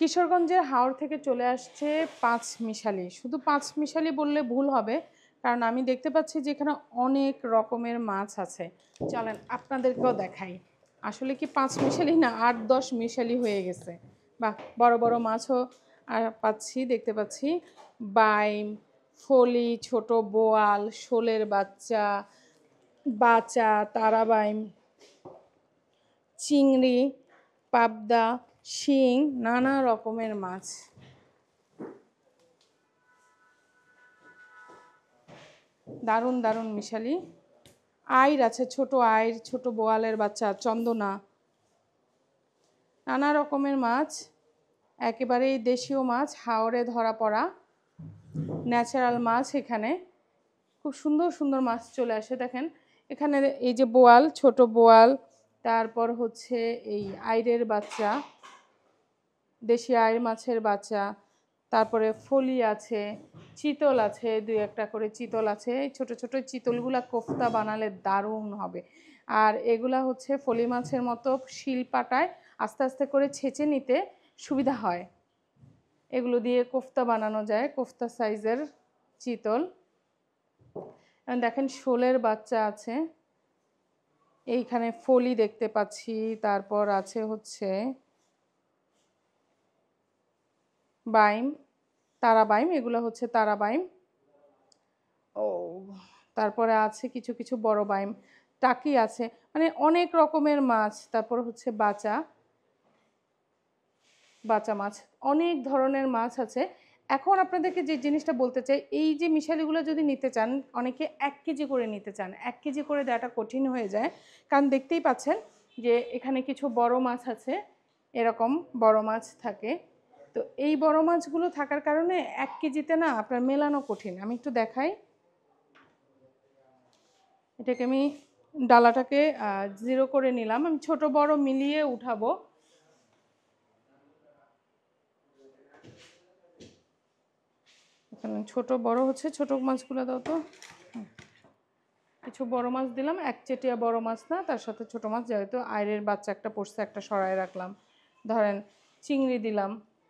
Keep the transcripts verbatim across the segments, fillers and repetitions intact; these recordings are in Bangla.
কিশোরগঞ্জের হাওড় থেকে চলে আসছে পাঁচ মিশালি। শুধু পাঁচ মিশালি বললে ভুল হবে, কারণ আমি দেখতে পাচ্ছি যে এখানে অনেক রকমের মাছ আছে। চলেন আপনাদেরকেও দেখাই। আসলে কি পাঁচ মিশালি না, আট দশ মিশালি হয়ে গেছে। বাহ, বড় বড় মাছও আর পাচ্ছি, দেখতে পাচ্ছি। বাইম, ফলি, ছোট বোয়াল, শোলের বাচ্চা, বাচা, তারাবাইম, চিংড়ি, পাবদা, শিং, নানা রকমের মাছ। দারুণ দারুণ মিশালি। আইর আছে, ছোট আইর, ছোট বোয়ালের বাচ্চা, চন্দনা, নানা রকমের মাছ। একেবারেই দেশীয় মাছ, হাওরে ধরা পড়া ন্যাচারাল মাছ। এখানে খুব সুন্দর সুন্দর মাছ চলে আসে। দেখেন এখানে এই যে বোয়াল, ছোট বোয়াল, তারপর হচ্ছে এই আইরের বাচ্চা, দেশি আইর মাছের বাচ্চা, তারপরে ফলি আছে, চিতল আছে, দুই একটা করে চিতল আছে। এই ছোট ছোট চিতলগুলা কোফতা বানালে দারুণ হবে। আর এগুলা হচ্ছে ফলি মাছের মতো শিল পাটায় আস্তে আস্তে করে ছেঁচে নিতে সুবিধা হয়। এগুলো দিয়ে কোফতা বানানো যায়, কোফতা সাইজের চিতল। দেখেন শোলের বাচ্চা আছে, এইখানে ফলি দেখতে পাচ্ছি। তারপর আছে হচ্ছে বাইম, তারা বাইম, এগুলো হচ্ছে তারা বাইম। ও, তারপরে আছে কিছু কিছু বড় বাইম, টাকি আছে, মানে অনেক রকমের মাছ। তারপর হচ্ছে বাচা, বাচা মাছ, অনেক ধরনের মাছ আছে। এখন আপনাদেরকে যে জিনিসটা বলতে চাই, এই যে মিশালিগুলো যদি নিতে চান, অনেকে এক কেজি করে নিতে চান। এক কেজি করে দেওয়াটা কঠিন হয়ে যায়, কারণ দেখতেই পাচ্ছেন যে এখানে কিছু বড় মাছ আছে, এরকম বড় মাছ থাকে। তো এই বড় মাছগুলো থাকার কারণে এক কেজিতে না আপনার মেলানো কঠিন। আমি একটু দেখাই, এটাকে আমি ডালাটাকে জিরো করে নিলাম, আমি ছোট বড় মিলিয়ে উঠাবো। এখানে ছোট বড় হচ্ছে, ছোট মাছগুলো দাও তো। কিছু বড় মাছ দিলাম, একচেটিয়া বড় মাছ না, তার সাথে ছোট মাছ, যেহেতু আইরের বাচ্চা একটা পড়ছে, একটা সরায় রাখলাম। ধরেন চিংড়ি দিলাম,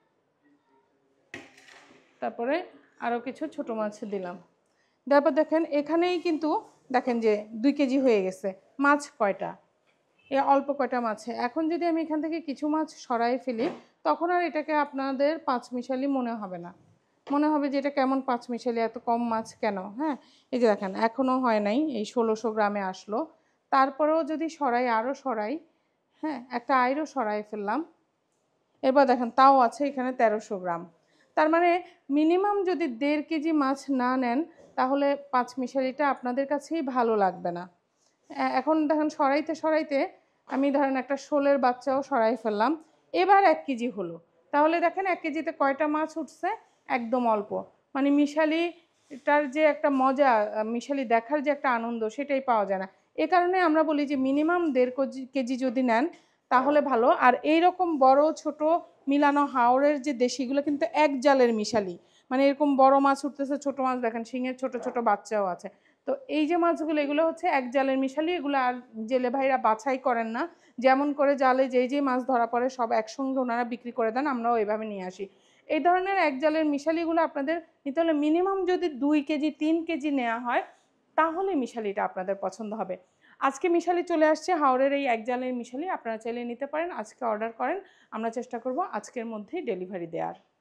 তারপরে আরও কিছু ছোট মাছ দিলাম। তারপর দেখেন এখানেই কিন্তু দেখেন যে দুই কেজি হয়ে গেছে। মাছ কয়টা, এ অল্প কয়টা মাছে। এখন যদি আমি এখান থেকে কিছু মাছ সরাই ফেলি, তখন আর এটাকে আপনাদের পাঁচ মিশালি মনে হবে না, মনে হবে যে এটা কেমন পাঁচ মিশালি, এত কম মাছ কেন। হ্যাঁ, এই যে দেখেন এখনও হয় নাই, এই ষোলোশো গ্রামে আসলো। তারপরেও যদি সরাই, আরও সরাই, হ্যাঁ একটা আইরও সরাই ফেললাম, এবার দেখেন তাও আছে এখানে তেরোশো গ্রাম। তার মানে মিনিমাম যদি দেড় কেজি মাছ না নেন, তাহলে পাঁচ মিশালিটা আপনাদের কাছেই ভালো লাগবে না। এখন দেখেন সরাইতে সরাইতে আমি ধরেন একটা শোলের বাচ্চাও সরাই ফেললাম, এবার এক কেজি হলো। তাহলে দেখেন এক কেজিতে কয়টা মাছ উঠছে, একদম অল্প। মানে মিশালিটার যে একটা মজা, মিশালি দেখার যে একটা আনন্দ, সেটাই পাওয়া যায় না। এ কারণে আমরা বলি যে মিনিমাম দেড় কেজি যদি নেন তাহলে ভালো। আর এই রকম বড় ছোট মিলানো হাওরের যে দেশিগুলো কিন্তু এক জালের মিশালি, মানে এরকম বড় মাছ উঠতেছে, ছোট মাছ দেখেন শিঙের ছোট ছোট বাচ্চাও আছে। তো এই যে মাছগুলো, এগুলো হচ্ছে এক জালের মিশালি। এগুলো আর জেলে ভাইরা বাছাই করেন না, যেমন করে জালে যেই যেই মাছ ধরা পড়ে সব একসঙ্গে ওনারা বিক্রি করে দেন, আমরাও এইভাবে নিয়ে আসি। এই ধরনের এক জালের মিশালিগুলো আপনাদের নিতে হলে মিনিমাম যদি দুই কেজি তিন কেজি নেওয়া হয়, তাহলে মিশালিটা আপনাদের পছন্দ হবে। আজকে মিশালি চলে আসছে, হাওড়ের এই এক জালের মিশালি আপনারা চাইলে নিতে পারেন। আজকে অর্ডার করেন, আমরা চেষ্টা করব আজকের মধ্যেই ডেলিভারি দেওয়ার।